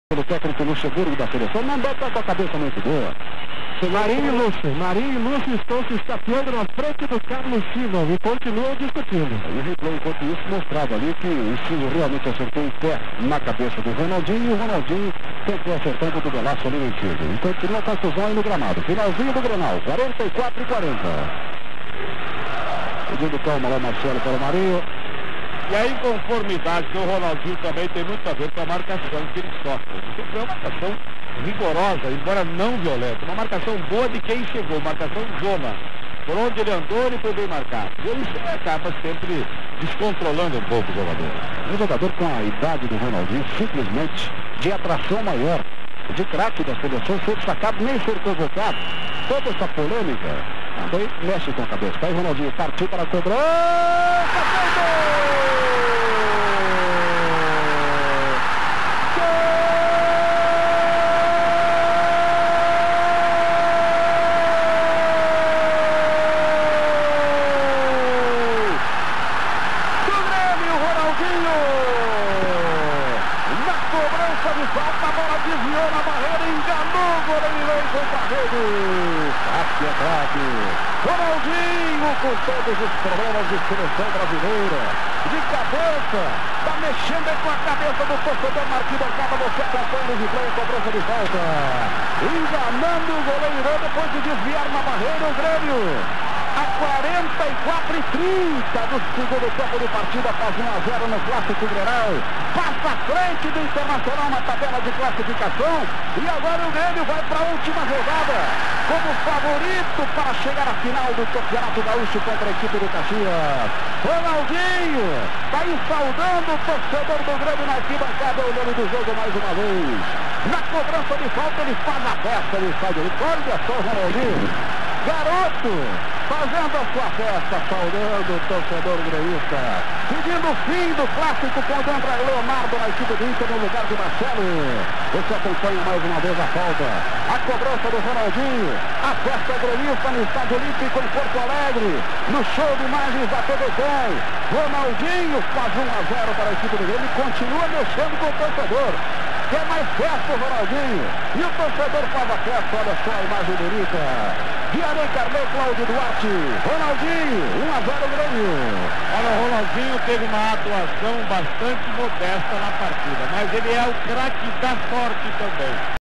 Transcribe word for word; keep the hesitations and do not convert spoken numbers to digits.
pelo técnico Luxemburgo da seleção, não deve estar com a cabeça muito boa. Marinho e Lúcio, Marinho e Lúcio estão se estapeando na frente do Carlos Silva e continuam discutindo. E o replay, enquanto isso, mostrava ali que o Silva realmente acertou o pé na cabeça do Ronaldinho, e o Ronaldinho tentou acertar o golaço ali no esquerdo. Então continua a confusão aí no gramado. Finalzinho do Grenal, quarenta e quatro e quarenta. Pedindo calma lá, Marcelo, para o Marinho. E a inconformidade do Ronaldinho também tem muito a ver com a marcação que ele sofre. Sempre é uma marcação rigorosa, embora não violenta. Uma marcação boa de quem chegou, marcação zona. Por onde ele andou, ele foi bem marcado. E isso acaba sempre descontrolando um pouco o jogador. Um jogador com a idade do Ronaldinho, simplesmente de atração maior, de craque da seleção, ser sacado, nem ser convocado. Toda essa polêmica, também mexe com a cabeça. Aí Ronaldinho partiu para a cobrança. Falta, a bola desviou na barreira, enganou o goleiro e foi para a rede. Aqui é craque. Ronaldinho com todos os problemas de seleção brasileira. De cabeça, está mexendo com a cabeça do torcedor Marquinhos Bancada. Você acompanha o replay, a cobrança de falta. Enganando o goleiro depois de desviar na barreira o Grêmio. A quarenta e quatro e trinta do segundo tempo de partida, faz um a zero no Clássico Grenal. Passa à frente do Internacional na tabela de classificação. E agora o Grêmio vai para a última jogada como favorito para chegar à final do Campeonato Gaúcho contra a equipe do Caxias. Ronaldinho está aí saudando o torcedor do Grêmio na arquibancada, é o nome do jogo mais uma vez. Na cobrança de falta ele faz a festa no estádio. Olha só o Ronaldinho, garoto, fazendo a sua festa, saudando o torcedor gremista, pedindo o fim do clássico com o André Leonardo na equipe do Inter no lugar de Marcelo. Você acompanha mais uma vez a falta, a cobrança do Ronaldinho, a festa gremista no Estádio Olímpico em Porto Alegre, no show de imagens da T V Com. Ronaldinho faz um a zero para a equipe do Grêmio e continua mexendo com o torcedor. Quer mais festa o Ronaldinho, e o torcedor faz a festa, olha só a imagem bonita. Vianney Carlet, Cláudio Duarte, Ronaldinho, um a zero Grêmio. Olha, o Ronaldinho teve uma atuação bastante modesta na partida, mas ele é o craque da sorte também.